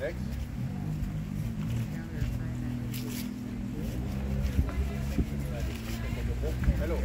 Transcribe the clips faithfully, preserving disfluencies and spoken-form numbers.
Next. Hello.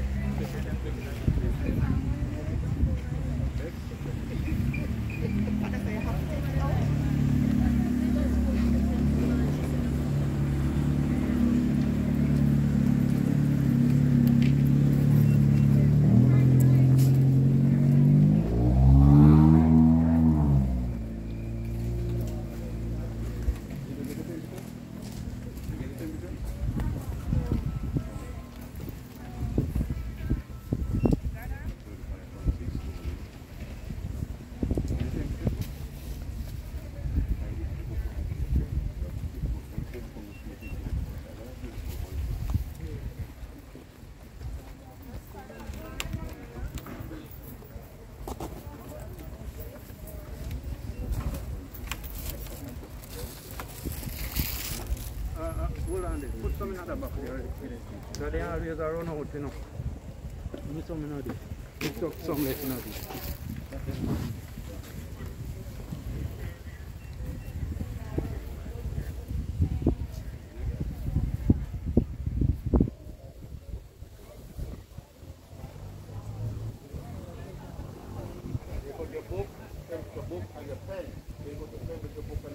Hold on there. Put some in the back there. So they always run out, you know. Put some in there. Mix up some less in there. You put your book, your book and your pen. You put the pen with your book.